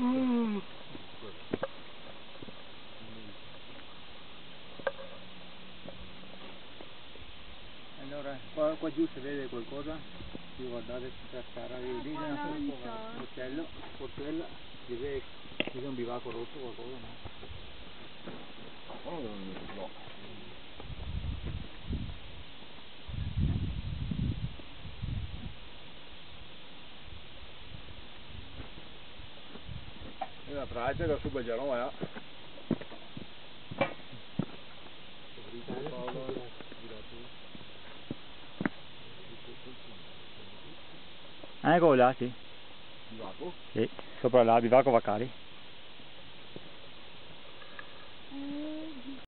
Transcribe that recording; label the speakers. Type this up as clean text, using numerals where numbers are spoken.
Speaker 1: Allora, qua giù si vede qualcosa? Sì, guardate, questa scala, lì c'è un portello, portella, direi che c'è un bivacco rosso qualcosa, no?
Speaker 2: No. La traccia che su Belgiano è. Paolo, girato.
Speaker 1: Eccolo là, sì.
Speaker 2: Bivacco?
Speaker 1: Sì, sopra là, bivacco Vaccari.